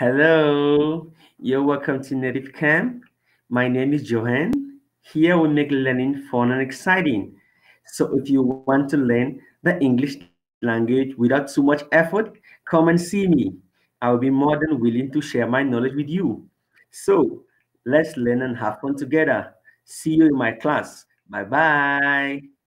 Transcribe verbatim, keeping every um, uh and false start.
Hello, you're welcome to Native Camp. My name is Johan. Here we make learning fun and exciting. So if you want to learn the English language without too much effort, come and see me. I'll be more than willing to share my knowledge with you. So let's learn and have fun together. See you in my class. Bye bye.